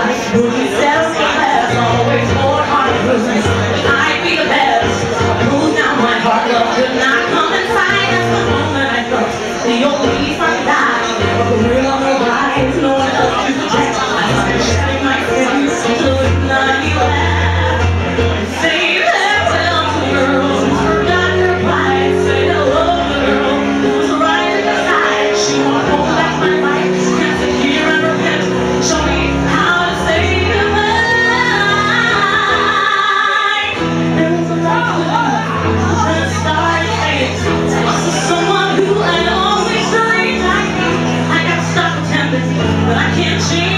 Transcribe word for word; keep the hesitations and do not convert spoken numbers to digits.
Movie sells the best, always more hard losing. I'd be the best. Move down my heart, love could not come inside. That's the moment I felt the old leaf I died. But the real on the rise, no one else to protect. I've been sharing my friends until it's not you left. Say farewell to girls who forgot their pride. Say hello to the girl who's right at the side. She won't hold back my life. Can't sit here and repent. Show me how to say goodbye. There was a light that started fading. Someone who I always dreamed I'd be. I got stuck pretending, but I can't change.